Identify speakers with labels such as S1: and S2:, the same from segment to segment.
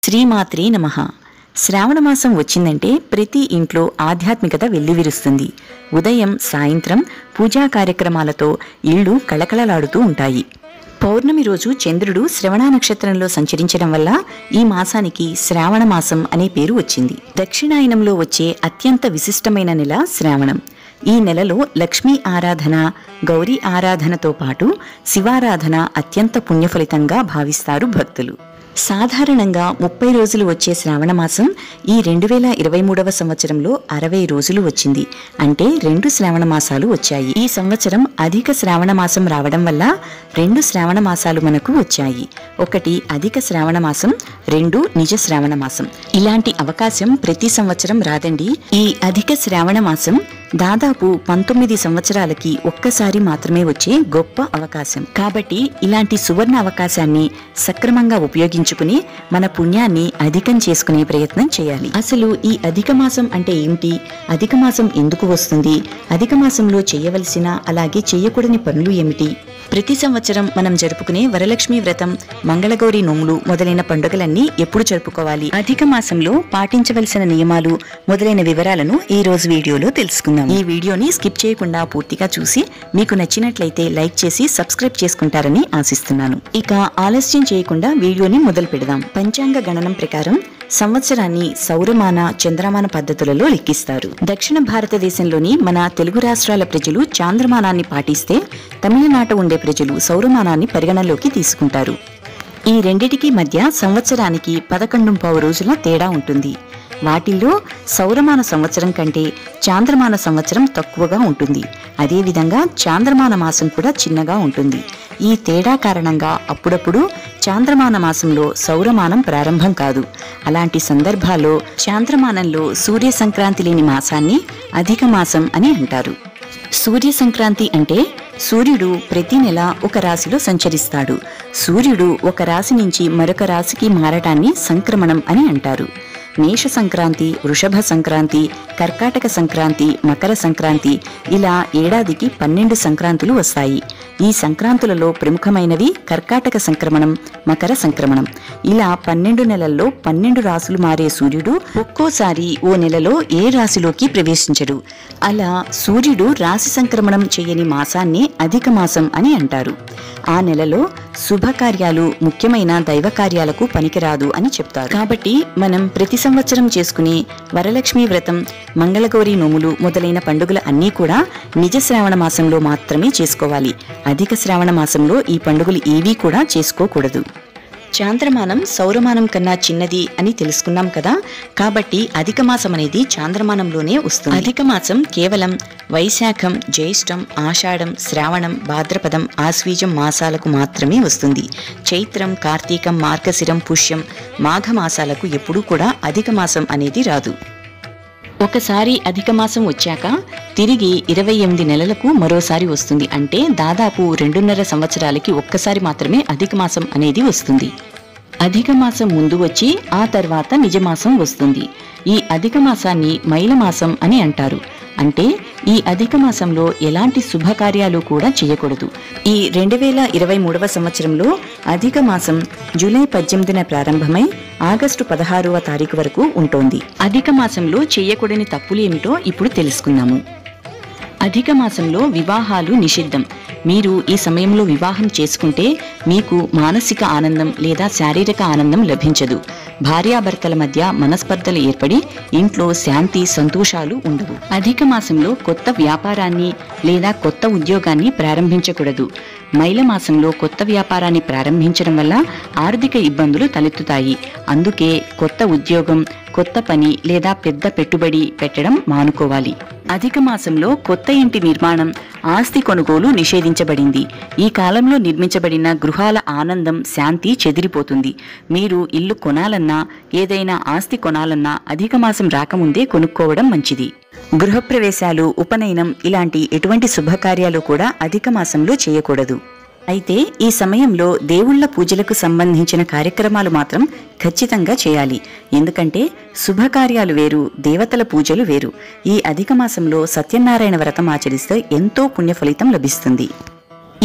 S1: శ్రీమాత్రే నమః. శ్రావణమాసం వచ్చిందంటే ప్రతి ఇంట్లో ఆధ్యాత్మికత వెల్లివిరుస్తుంది. ఉదయం సాయంత్రం పూజా కార్యక్రమాలతో ఇళ్ళు కళకళలాడుతూ ఉంటాయి. పౌర్ణమి రోజు చంద్రుడు శ్రవణ నక్షత్రంలో సంచరించడం వల్ల ఈ మాసానికి శ్రావణ మాసం అనే పేరు వచ్చింది. దక్షిణాయనంలో వచ్చే అత్యంత విశిష్టమైన నెల శ్రావణం. ఈ నెలలో లక్ష్మీ ఆరాధన, గౌరీ ఆరాధనతో పాటు శివారాధన అత్యంత పుణ్యఫలితంగా భావిస్తారు భక్తులు. సాధారణంగా 30 రోజులు వచ్చే శ్రావణమాసం ఈ 2023వ సంవత్సరంలో 60 రోజులు వచ్చింది. అంటే 2 శ్రావణ మాసాలు వచ్చాయి. ఈ సంవత్సరం అధిక శ్రావణ మాసం రావడం వల్ల 2 శ్రావణ మాసాలు మనకు వచ్చాయి. ఒకటి అధిక శ్రావణ మాసం, 2 నిజ శ్రావణ మాసం. ఇలాంటి అవకాశం ప్రతి సంవత్సరం రాదండి. ఈ అధిక శ్రావణ మాసం దాదాపు 19 సంవత్సరాలకి ఒక్కసారి మాత్రమే వచ్చే గొప్ప అవకాశం. కాబట్టి ఇలాంటి సువర్ణ అవకాశాన్ని సక్రమంగా ఉపయోగించుకుని మన పుణ్యాన్ని అధికం చేసుకునే ప్రయత్నం చేయాలి. అసలు ఈ అధిక మాసం అంటే ఏమిటి? అధిక మాసం ఎందుకు వస్తుంది? అధిక మాసంలో చేయవలసిన అలాగే చేయకూడని పనులు ఏమిటి? ప్రతి సంవత్సరం మనం జరుపుకునే వరలక్ష్మి వ్రతం, మంగళగౌరి నోములు మొదలైన పండుగలన్నీ ఎప్పుడు జరుపుకోవాలి, అధిక మాసంలో పాటించవలసిన నియమాలు మొదలైన వివరాలను ఈ రోజు వీడియోలో తెలుసుకుందాం. ఈ వీడియోని స్కిప్ చేయకుండా పూర్తిగా చూసి మీకు నచ్చినట్లయితే లైక్ చేసి సబ్స్క్రైబ్ చేసుకుంటారని ఆశిస్తున్నాను. ఇక ఆలస్యం చేయకుండా వీడియోని మొదలు పెడదాం. పంచాంగ గణనం ప్రకారం సంవత్సరాన్ని సౌరమాన, చంద్రమాన పద్ధతులలో లెక్కిస్తారు. దక్షిణ భారతదేశంలోని మన తెలుగు రాష్ట్రాల ప్రజలు చాంద్రమానాన్ని పాటిస్తే, తమిళనాట ఉండే ప్రజలు సౌరమానాన్ని పరిగణలోకి తీసుకుంటారు. ఈ రెండిటికి మధ్య సంవత్సరానికి 11.5 రోజుల తేడా ఉంటుంది. వాటిల్లో సౌరమాన సంవత్సరం కంటే చాంద్రమాన సంవత్సరం తక్కువగా ఉంటుంది. అదేవిధంగా చాంద్రమాన మాసం కూడా చిన్నగా ఉంటుంది. ఈ తేడా కారణంగా అప్పుడప్పుడు చాంద్రమాన మాసంలో సౌరమానం ప్రారంభం కాదు. అలాంటి సందర్భాల్లో చాంద్రమానంలో సూర్య సంక్రాంతి లేని మాసాన్ని అధిక మాసం అని అంటారు. సూర్య సంక్రాంతి అంటే సూర్యుడు ప్రతి నెల ఒక రాశిలో సంచరిస్తాడు. సూర్యుడు ఒక రాశి నుంచి మరొక రాశికి మారటాన్ని సంక్రమణం అని అంటారు. మేష సంక్రాంతి, వృషభ సంక్రాంతి, కర్కాటక సంక్రాంతి, మకర సంక్రాంతి ఇలా ఏడాదికి 12 సంక్రాంతులు వస్తాయి. ఈ సంక్రాంతులలో ప్రముఖమైనవి కర్కాటక సంక్రమణం, మకర సంక్రమణం. ఇలా 12 నెలల్లో 12 రాశులు మారే సూర్యుడు ఒక్కోసారి ఓ నెలలో ఏ రాశిలోకి ప్రవేశించడు. అలా సూర్యుడు రాశి సంక్రమణం చేయని మాసాన్ని అధిక మాసం అని అంటారు. ఆ నెలలో శుభకార్యాలు, ముఖ్యమైన దైవ కార్యాలకు పనికిరాదు అని చెప్తారు. కాబట్టి మనం ప్రతి సంవత్సరం చేసుకునే వరలక్ష్మి వ్రతం, మంగళగౌరి నోములు మొదలైన పండుగలు అన్నీ కూడా నిజ శ్రావణ మాసంలో మాత్రమే చేసుకోవాలి. అధిక శ్రావణ మాసంలో ఈ పండుగలు ఏవీ కూడా చేసుకోకూడదు. చాంద్రమానం సౌరమానం కన్నా చిన్నది అని తెలుసుకున్నాం కదా. కాబట్టి అధిక మాసం అనేది చాంద్రమానంలోనే వస్తుంది. అధిక మాసం కేవలం వైశాఖం, జ్యేష్టం, ఆషాఢం, శ్రావణం, భాద్రపదం, ఆశ్వీజం మాసాలకు మాత్రమే వస్తుంది. చైత్రం, కార్తీకం, మార్గశిరం, పుష్యం, మాఘ మాసాలకు ఎప్పుడూ కూడా అధిక మాసం అనేది రాదు. ఒకసారి అధిక మాసం వచ్చాక తిరిగి 28 నెలలకు మరోసారి వస్తుంది. అంటే దాదాపు 2.5 సంవత్సరాలకి ఒక్కసారి మాత్రమే అధిక మాసం అనేది వస్తుంది. అధిక మాసం ముందు వచ్చి ఆ తర్వాత నిజమాసం వస్తుంది. ఈ అధిక మాసాన్ని మైలమాసం అని అంటారు. అంటే ఈ అధిక మాసంలో ఎలాంటి శుభకార్యాలు కూడా చేయకూడదు. ఈ 2023వ సంవత్సరంలో అధిక మాసం జూలై 18న ప్రారంభమై ఆగస్టు 16వ తారీఖు వరకు ఉంటుంది. అధిక మాసంలో చేయకూడని తప్పులు ఏమిటో ఇప్పుడు తెలుసుకుందాము. అధిక మాసంలో వివాహాలు నిషిద్ధం. మీరు ఈ సమయంలో వివాహం చేసుకుంటే మీకు మానసిక ఆనందం లేదా శారీరక ఆనందం లభించదు. భార్యాభర్తల మధ్య మనస్పర్ధలు ఏర్పడి ఇంట్లో శాంతి, సంతోషాలు ఉండవు. అధిక మాసంలో కొత్త వ్యాపారాన్ని లేదా కొత్త ఉద్యోగాన్ని ప్రారంభించకూడదు. మైల మాసంలో కొత్త వ్యాపారాన్ని ప్రారంభించడం వల్ల ఆర్థిక ఇబ్బందులు తలెత్తుతాయి. అందుకే కొత్త ఉద్యోగం, కొత్త పని లేదా పెద్ద పెట్టుబడి పెట్టడం మానుకోవాలి. అధిక మాసంలో కొత్త ఇంటి నిర్మాణం, ఆస్తి కొనుగోలు నిషేధించబడింది. ఈ కాలంలో నిర్మించబడిన గృహాల ఆనందం, శాంతి చెదిరిపోతుంది. మీరు ఇల్లు కొనాలన్నా, ఏదైనా ఆస్తి కొనాలన్నా అధిక మాసం రాకముందే కొనుక్కోవడం మంచిది. గృహప్రవేశాలు, ఉపనయనం ఇలాంటి ఎటువంటి శుభకార్యాలు కూడా అధిక మాసంలో చేయకూడదు. అయితే ఈ సమయంలో దేవుళ్ల పూజలకు సంబంధించిన కార్యక్రమాలు మాత్రం ఖచ్చితంగా చేయాలి. ఎందుకంటే శుభకార్యాలు వేరు, దేవతల పూజలు వేరు. ఈ అధిక మాసంలో సత్యనారాయణ వ్రతం ఆచరిస్తే ఎంతో పుణ్య ఫలితం లభిస్తుంది.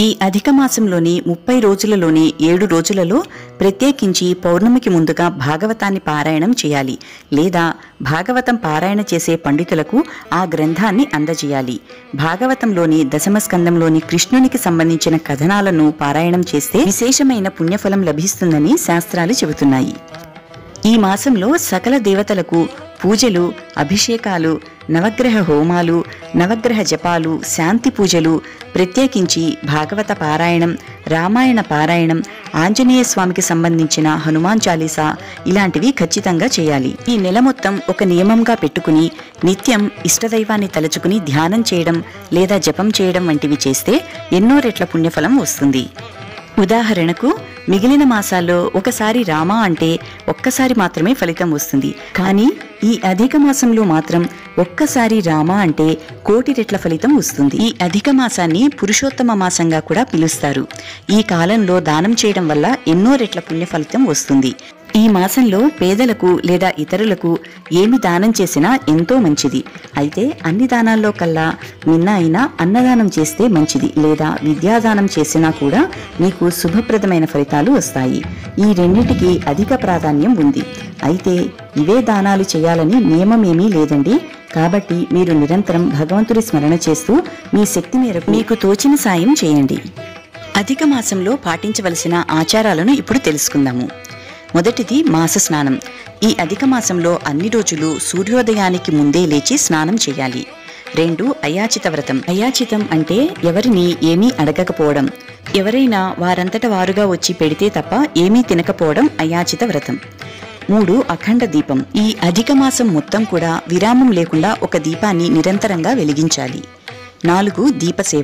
S1: ఈ అధిక మాసంలోని 30 రోజులలోని 7 రోజులలో ప్రత్యేకించి పౌర్ణమికి ముందుగా భాగవతాన్ని పారాయణం చేయాలి, లేదా భాగవతం పారాయణ చేసే పండితులకు ఆ గ్రంథాన్ని అందజేయాలి. భాగవతంలోని దశమస్కందంలోని కృష్ణునికి సంబంధించిన కథనాలను పారాయణం చేస్తే విశేషమైన పుణ్యఫలం లభిస్తుందని శాస్త్రాలు చెబుతున్నాయి. ఈ మాసంలో సకల దేవతలకు పూజలు, అభిషేకాలు, నవగ్రహ హోమాలు, నవగ్రహ జపాలు, శాంతి పూజలు, ప్రత్యేకించి భాగవత పారాయణం, రామాయణ పారాయణం, ఆంజనేయ స్వామికి సంబంధించిన హనుమాన్ చాలీసా ఇలాంటివి ఖచ్చితంగా చేయాలి. ఈ నెల మొత్తం ఒక నియమంగా పెట్టుకుని నిత్యం ఇష్టదైవాన్ని తలుచుకుని ధ్యానం చేయడం లేదా జపం చేయడం వంటివి చేస్తే ఎన్నో రెట్ల పుణ్యఫలం వస్తుంది. ఉదాహరణకు మిగిలిన మాసాల్లో ఒకసారి రామ అంటే ఒక్కసారి మాత్రమే ఫలితం వస్తుంది. కానీ ఈ అధిక మాసంలో మాత్రం ఒక్కసారి రామ అంటే కోటి రెట్ల ఫలితం వస్తుంది. ఈ అధిక మాసాన్ని పురుషోత్తమ మాసంగా కూడా పిలుస్తారు. ఈ కాలంలో దానం చేయడం వల్ల ఎన్నో రెట్ల పుణ్య ఫలితం వస్తుంది. ఈ మాసంలో పేదలకు లేదా ఇతరులకు ఏమి దానం చేసినా ఎంతో మంచిది. అయితే అన్ని దానాల్లో కల్లా నిన్న అయినా అన్నదానం చేస్తే మంచిది, లేదా విద్యాదానం చేసినా కూడా మీకు శుభప్రదమైన ఫలితాలు వస్తాయి. ఈ రెండింటికి అధిక ప్రాధాన్యం ఉంది. అయితే ఇవే దానాలు చేయాలని నియమమేమీ లేదండి. కాబట్టి మీరు నిరంతరం భగవంతుడి స్మరణ చేస్తూ మీ శక్తి మేరకు మీకు తోచిన సాయం చేయండి. అధిక మాసంలో పాటించవలసిన ఆచారాలను ఇప్పుడు తెలుసుకుందాము. మొదటిది మాస స్నానం. ఈ అధిక మాసంలో అన్ని రోజులు సూర్యోదయానికి ముందే లేచి స్నానం చేయాలి. 2. అయాచిత వ్రతం. అయాచితం అంటే ఎవరిని ఏమీ అడగకపోవడం, ఎవరైనా వారంతట వారుగా వచ్చి పెడితే తప్ప ఏమీ తినకపోవడం అయాచిత వ్రతం. 3. అఖండ దీపం. ఈ అధిక మాసం మొత్తం కూడా విరామం లేకుండా ఒక దీపాన్ని నిరంతరంగా వెలిగించాలి. 4. దీపసేవ.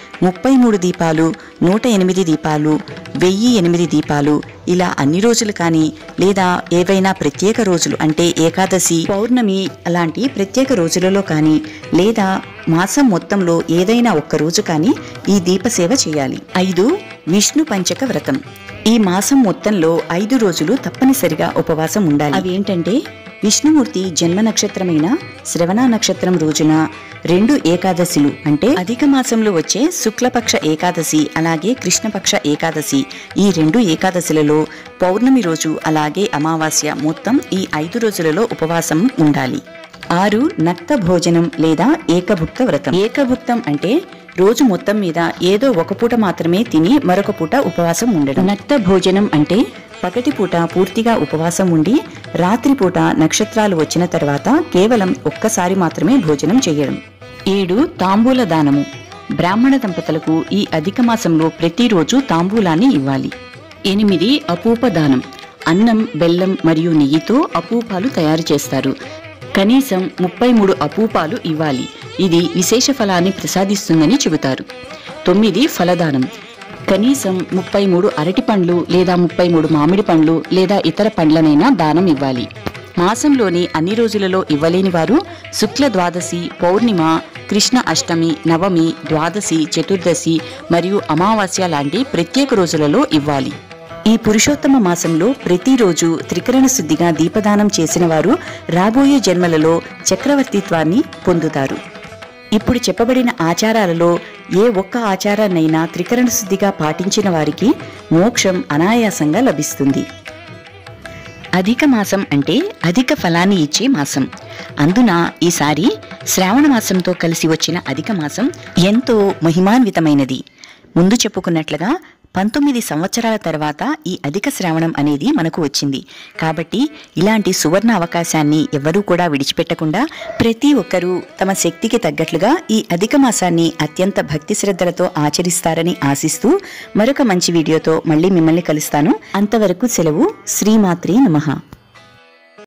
S1: 33 దీపాలు, 108 దీపాలు, 1008 దీపాలు ఇలా అన్ని రోజులు కానీ, లేదా ఏవైనా ప్రత్యేక రోజులు అంటే ఏకాదశి, పౌర్ణమి అలాంటి ప్రత్యేక రోజులలో కానీ, లేదా మాసం మొత్తంలో ఏదైనా ఒక్క రోజు కానీ ఈ దీపసేవ చేయాలి. 5. విష్ణు పంచక వ్రతం. ఈ మాసం మొత్తంలో 5 రోజులు తప్పనిసరిగా ఉపవాసం ఉండాలి. అవి ఏంటంటే విష్ణుమూర్తి జన్మ నక్షత్రమైన శ్రవణ నక్షత్రం రోజున 2 ఏకాదశులు అంటే అధిక మాసంలో వచ్చే శుక్లపక్ష ఏకాదశి అలాగే కృష్ణపక్ష ఏకాదశి, ఈ 2 ఏకాదశులలో పౌర్ణమి రోజు అలాగే అమావాస్య మొత్తం ఈ 5 రోజులలో ఉపవాసం ఉండాలి. 6. నక్త భోజనం లేదా ఏకభుక్త వ్రతం. ఏకభుక్తం అంటే రోజు మొత్తం మీద ఏదో ఒక పూట మాత్రమే తిని మరొక పూట ఉపవాసం ఉండడం. నక్త భోజనం అంటే పగటిపూట పూర్తిగా ఉపవాసం ఉండి రాత్రిపూట నక్షత్రాలు వచ్చిన తర్వాత కేవలం ఒక్కసారి మాత్రమే భోజనం చేయడం. 7. తాంబూల దానము. బ్రాహ్మణ దంపతులకు ఈ అధిక మాసంలో ప్రతిరోజు తాంబూలాన్ని ఇవ్వాలి. 8. అపూప దానం. అన్నం, బెల్లం మరియు నెయ్యితో అపూపాలు తయారు చేస్తారు. కనీసం 33 అపూపాలు ఇవ్వాలి. ఇది విశేష ఫలాన్ని ప్రసాదిస్తుందని చెబుతారు. 9. ఫలదానం. కనీసం 33 అరటి పండ్లు లేదా 33 మామిడి పండ్లు లేదా ఇతర పండ్లనైనా దానం ఇవ్వాలి. మాసంలోని అన్ని రోజులలో ఇవ్వలేని వారు శుక్ల ద్వాదశి, పౌర్ణిమ, కృష్ణ అష్టమి, నవమి, ద్వాదశి, చతుర్దశి మరియు అమావాస్య లాంటి ప్రత్యేక రోజులలో ఇవ్వాలి. ఈ పురుషోత్తమ మాసంలో ప్రతిరోజు త్రికరణ శుద్ధిగా దీపదానం చేసిన వారు రాబోయే జన్మలలో చక్రవర్తిత్వాన్ని పొందుతారు. ఇప్పుడు చెప్పబడిన ఆచారాలలో ఏ ఒక్క ఆచారాన్నైనా త్రికరణ శుద్ధిగా పాటించిన వారికి మోక్షం అనాయాసంగా లభిస్తుంది. అధిక మాసం అంటే అధిక ఫలాన్ని ఇచ్చే మాసం. అందున ఈసారి శ్రావణ మాసంతో కలిసి వచ్చిన అధిక మాసం ఎంతో మహిమాన్వితమైనది. ముందు చెప్పుకున్నట్లుగా 19 సంవత్సరాల తర్వాత ఈ అధిక శ్రావణం అనేది మనకు వచ్చింది. కాబట్టి ఇలాంటి సువర్ణ అవకాశాన్ని ఎవ్వరూ కూడా విడిచిపెట్టకుండా ప్రతి ఒక్కరూ తమ శక్తికి తగ్గట్లుగా ఈ అధిక మాసాన్ని అత్యంత భక్తి శ్రద్ధలతో ఆచరిస్తారని ఆశిస్తూ మరొక మంచి వీడియోతో మళ్ళీ మిమ్మల్ని కలుస్తాను. అంతవరకు సెలవు. శ్రీమాత్రే నమః.